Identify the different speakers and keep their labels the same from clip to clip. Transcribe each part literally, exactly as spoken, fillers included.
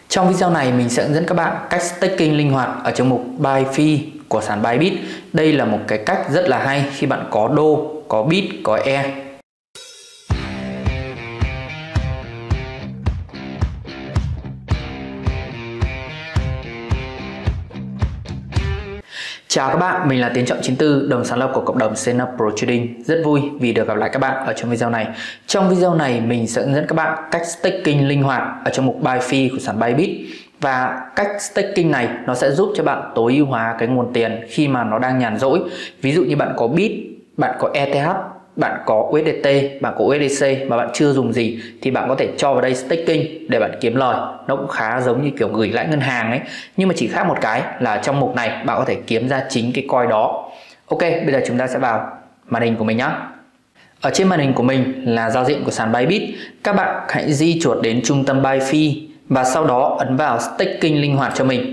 Speaker 1: Trong video này mình sẽ hướng dẫn các bạn cách staking linh hoạt ở trong mục buy fee của sàn Bybit. Đây là một cái cách rất là hay khi bạn có đô, có bit, có e. Chào các bạn, mình là Tiến Trọng chín tư, đồng sáng lập của cộng đồng Stand Up Pro Trading. Rất vui vì được gặp lại các bạn ở trong video này. Trong video này mình sẽ hướng dẫn các bạn cách staking linh hoạt ở trong mục buy fee của sàn Bybit. Và cách staking này nó sẽ giúp cho bạn tối ưu hóa cái nguồn tiền khi mà nó đang nhàn rỗi. Ví dụ như bạn có bit, bạn có e tê hát, bạn có u ét đê tê, bạn có u ét đê xê mà bạn chưa dùng gì thì bạn có thể cho vào đây staking để bạn kiếm lời. Nó cũng khá giống như kiểu gửi lãi ngân hàng ấy, nhưng mà chỉ khác một cái là trong mục này bạn có thể kiếm ra chính cái coin đó. Ok, bây giờ chúng ta sẽ vào màn hình của mình nhé. Ở trên màn hình của mình là giao diện của sàn Bybit. Các bạn hãy di chuột đến trung tâm buy fee và sau đó ấn vào staking linh hoạt cho mình.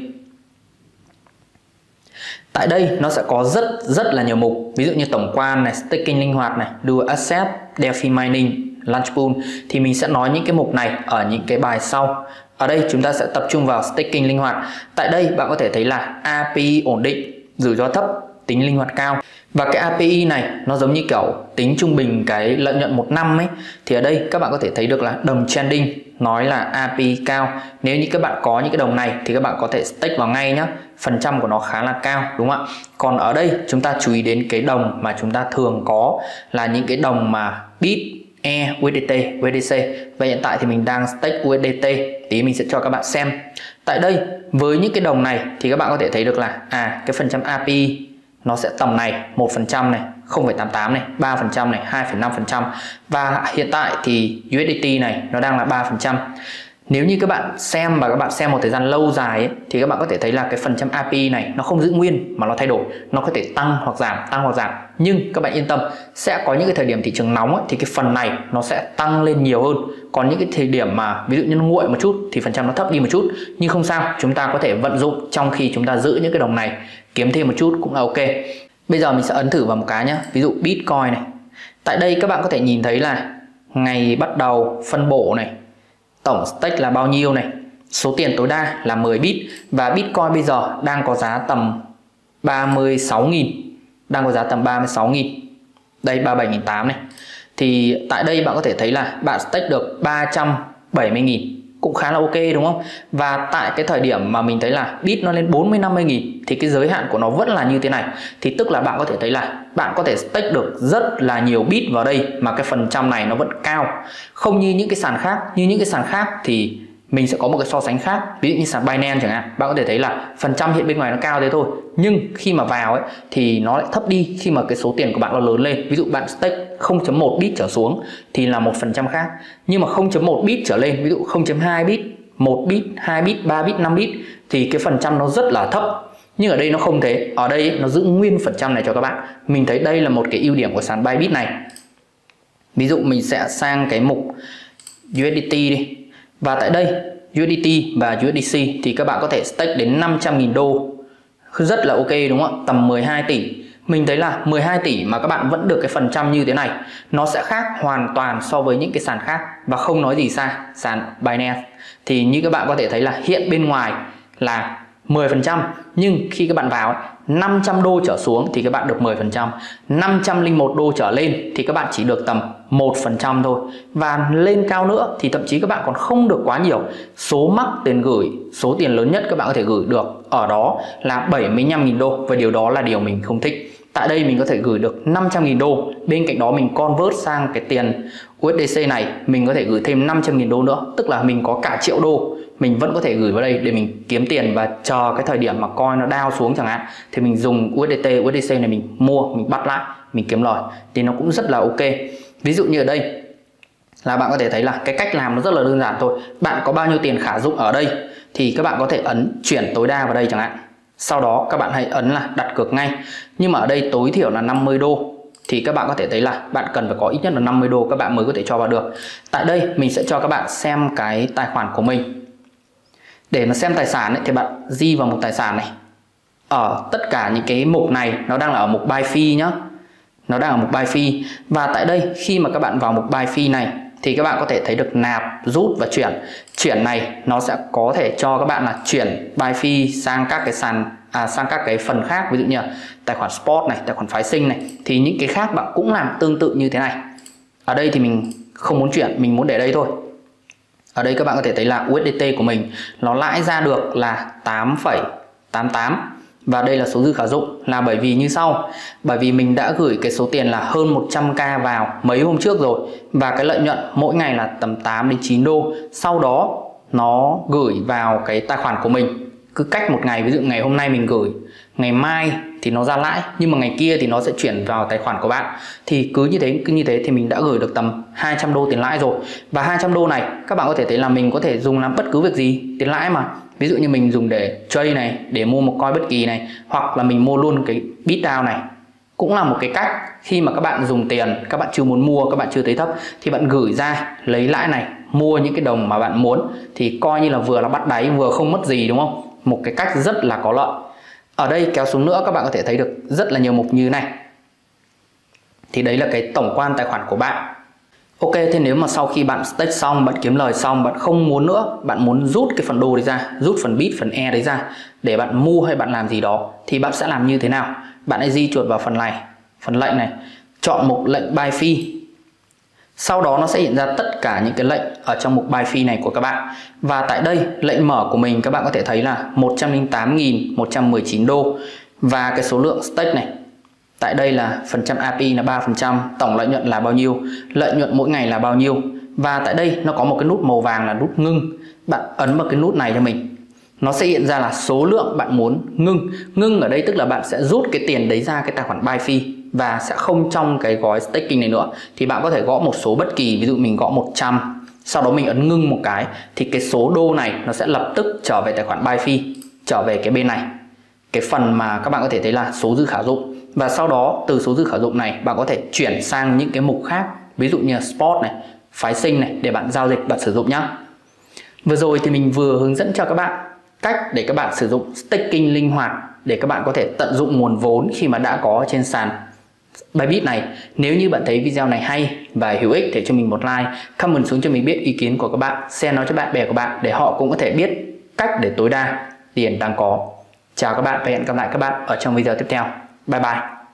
Speaker 1: Tại đây nó sẽ có rất rất là nhiều mục, ví dụ như tổng quan này, staking linh hoạt này, dual asset, DeFi mining, launch pool, thì mình sẽ nói những cái mục này ở những cái bài sau. Ở đây chúng ta sẽ tập trung vào staking linh hoạt. Tại đây bạn có thể thấy là a pê i ổn định, rủi ro thấp, tính linh hoạt cao. Và cái a pê i này nó giống như kiểu tính trung bình cái lợi nhuận một năm ấy. Thì ở đây các bạn có thể thấy được là đồng trending nói là a pê i cao. Nếu như các bạn có những cái đồng này thì các bạn có thể stake vào ngay nhé. Phần trăm của nó khá là cao, đúng không ạ? Còn ở đây chúng ta chú ý đến cái đồng mà chúng ta thường có là những cái đồng mà bit, e, u ét đê tê, u ét đê xê. Và hiện tại thì mình đang stake u ét đê tê. Tí mình sẽ cho các bạn xem. Tại đây với những cái đồng này thì các bạn có thể thấy được là à cái phần trăm a pê i nó sẽ tầm này, một phần trăm này, không phẩy tám mươi tám này, ba phần trăm này, hai phẩy năm phần trăm. Và hiện tại thì u ét đê tê này nó đang là ba phần trăm. Nếu như các bạn xem và các bạn xem một thời gian lâu dài ấy, thì các bạn có thể thấy là cái phần trăm a pê i này nó không giữ nguyên mà nó thay đổi. Nó có thể tăng hoặc giảm, tăng hoặc giảm. Nhưng các bạn yên tâm, sẽ có những cái thời điểm thị trường nóng ấy, thì cái phần này nó sẽ tăng lên nhiều hơn. Còn những cái thời điểm mà ví dụ như nó nguội một chút thì phần trăm nó thấp đi một chút. Nhưng không sao, chúng ta có thể vận dụng trong khi chúng ta giữ những cái đồng này, kiếm thêm một chút cũng là ok. Bây giờ mình sẽ ấn thử vào một cái nhé. Ví dụ Bitcoin này. Tại đây các bạn có thể nhìn thấy là ngày bắt đầu phân bổ này, tổng stake là bao nhiêu này, số tiền tối đa là mười bit. Và Bitcoin bây giờ đang có giá tầm ba mươi sáu nghìn, đang có giá tầm ba mươi sáu nghìn. Đây ba mươi bảy nghìn tám trăm này. Thì tại đây bạn có thể thấy là bạn stake được ba trăm bảy mươi nghìn, cũng khá là ok đúng không? Và tại cái thời điểm mà mình thấy là bit nó lên bốn mươi năm mươi nghìn thì cái giới hạn của nó vẫn là như thế này. Thì tức là bạn có thể thấy là bạn có thể stake được rất là nhiều bit vào đây mà cái phần trăm này nó vẫn cao. Không như những cái sàn khác. Như những cái sàn khác thì mình sẽ có một cái so sánh khác. Ví dụ như sàn Binance chẳng hạn, bạn có thể thấy là phần trăm hiện bên ngoài nó cao thế thôi, nhưng khi mà vào ấy thì nó lại thấp đi khi mà cái số tiền của bạn nó lớn lên. Ví dụ bạn stake không chấm một bit trở xuống thì là một phần trăm khác. Nhưng mà không chấm một bit trở lên, ví dụ không chấm hai bit, một bit, hai bit, ba bit, năm bit thì cái phần trăm nó rất là thấp. Nhưng ở đây nó không thế. Ở đây nó giữ nguyên phần trăm này cho các bạn. Mình thấy đây là một cái ưu điểm của sàn Bybit này. Ví dụ mình sẽ sang cái mục u ét đê tê đi. Và tại đây u ét đê tê và u ét đê xê thì các bạn có thể stake đến năm trăm nghìn đô. Rất là ok đúng không ạ? Tầm mười hai tỷ. Mình thấy là mười hai tỷ mà các bạn vẫn được cái phần trăm như thế này. Nó sẽ khác hoàn toàn so với những cái sàn khác. Và không nói gì xa sàn Binance. Thì như các bạn có thể thấy là hiện bên ngoài là mười phần trăm. Nhưng khi các bạn vào năm trăm đô trở xuống thì các bạn được mười phần trăm. năm trăm lẻ một đô trở lên thì các bạn chỉ được tầm một phần trăm thôi. Và lên cao nữa thì thậm chí các bạn còn không được quá nhiều. Số mắc tiền gửi, số tiền lớn nhất các bạn có thể gửi được ở đó là bảy mươi lăm nghìn đô. Và điều đó là điều mình không thích. Tại đây mình có thể gửi được năm trăm nghìn đô. Bên cạnh đó mình convert sang cái tiền u ét đê xê này, mình có thể gửi thêm năm trăm nghìn đô nữa. Tức là mình có cả triệu đô, mình vẫn có thể gửi vào đây để mình kiếm tiền và chờ cái thời điểm mà coin nó down xuống chẳng hạn. Thì mình dùng u ét đê tê, u ét đê xê này mình mua, mình bắt lại, mình kiếm lời. Thì nó cũng rất là ok. Ví dụ như ở đây là bạn có thể thấy là cái cách làm nó rất là đơn giản thôi. Bạn có bao nhiêu tiền khả dụng ở đây thì các bạn có thể ấn chuyển tối đa vào đây chẳng hạn. Sau đó các bạn hãy ấn là đặt cược ngay. Nhưng mà ở đây tối thiểu là năm mươi đô. Thì các bạn có thể thấy là bạn cần phải có ít nhất là năm mươi đô các bạn mới có thể cho vào được. Tại đây mình sẽ cho các bạn xem cái tài khoản của mình. Để mà xem tài sản ấy, thì bạn di vào một tài sản này. Ở tất cả những cái mục này nó đang là ở mục buy fee nhá. Nó đang ở mục buy fee. Và tại đây khi mà các bạn vào mục buy fee này thì các bạn có thể thấy được nạp, rút và chuyển. Chuyển này nó sẽ có thể cho các bạn là chuyển buy fee sang các cái sàn à, sang các cái phần khác, ví dụ như là tài khoản spot này, tài khoản phái sinh này, thì những cái khác bạn cũng làm tương tự như thế này. Ở đây thì mình không muốn chuyển, mình muốn để đây thôi. Ở đây các bạn có thể thấy là u ét đê tê của mình nó lãi ra được là tám phẩy tám tám. Và đây là số dư khả dụng, là bởi vì như sau. Bởi vì mình đã gửi cái số tiền là hơn một trăm k vào mấy hôm trước rồi, và cái lợi nhuận mỗi ngày là tầm tám đến chín đô. Sau đó nó gửi vào cái tài khoản của mình. Cứ cách một ngày, ví dụ ngày hôm nay mình gửi, ngày mai thì nó ra lãi, nhưng mà ngày kia thì nó sẽ chuyển vào tài khoản của bạn. Thì cứ như thế, cứ như thế thì mình đã gửi được tầm hai trăm đô tiền lãi rồi. Và hai trăm đô này các bạn có thể thấy là mình có thể dùng làm bất cứ việc gì, tiền lãi mà. Ví dụ như mình dùng để trade này, để mua một coin bất kỳ này, hoặc là mình mua luôn cái beatdown này. Cũng là một cái cách khi mà các bạn dùng tiền, các bạn chưa muốn mua, các bạn chưa thấy thấp, thì bạn gửi ra lấy lãi này, mua những cái đồng mà bạn muốn, thì coi như là vừa là bắt đáy, vừa không mất gì, đúng không? Một cái cách rất là có lợi. Ở đây kéo xuống nữa các bạn có thể thấy được rất là nhiều mục như này. Thì đấy là cái tổng quan tài khoản của bạn. Ok, thế nếu mà sau khi bạn stake xong, bạn kiếm lời xong, bạn không muốn nữa, bạn muốn rút cái phần đô đấy ra, rút phần bit, phần e đấy ra để bạn mua hay bạn làm gì đó, thì bạn sẽ làm như thế nào? Bạn hãy di chuột vào phần này, phần lệnh này, chọn mục lệnh buy fee. Sau đó nó sẽ hiện ra tất cả những cái lệnh ở trong mục buy fee này của các bạn. Và tại đây lệnh mở của mình các bạn có thể thấy là một trăm lẻ tám nghìn một trăm mười chín đô. Và cái số lượng stake này, tại đây là phần trăm a pê là ba phần trăm, tổng lợi nhuận là bao nhiêu, lợi nhuận mỗi ngày là bao nhiêu. Và tại đây nó có một cái nút màu vàng là nút ngưng. Bạn ấn vào cái nút này cho mình, nó sẽ hiện ra là số lượng bạn muốn ngưng. Ngưng ở đây tức là bạn sẽ rút cái tiền đấy ra cái tài khoản buy fee và sẽ không trong cái gói staking này nữa. Thì bạn có thể gõ một số bất kỳ, ví dụ mình gõ một trăm, sau đó mình ấn ngưng một cái, thì cái số đô này nó sẽ lập tức trở về tài khoản buy fee, trở về cái bên này, cái phần mà các bạn có thể thấy là số dư khả dụng. Và sau đó từ số dư khả dụng này bạn có thể chuyển sang những cái mục khác, ví dụ như là spot này, phái sinh này, để bạn giao dịch, bạn sử dụng nhá. Vừa rồi thì mình vừa hướng dẫn cho các bạn cách để các bạn sử dụng staking linh hoạt để các bạn có thể tận dụng nguồn vốn khi mà đã có trên sàn Bybit này. Nếu như bạn thấy video này hay và hữu ích thì cho mình một like, comment xuống cho mình biết ý kiến của các bạn, share nó cho bạn bè của bạn để họ cũng có thể biết cách để tối đa tiền đang có. Chào các bạn và hẹn gặp lại các bạn ở trong video tiếp theo. Bye bye.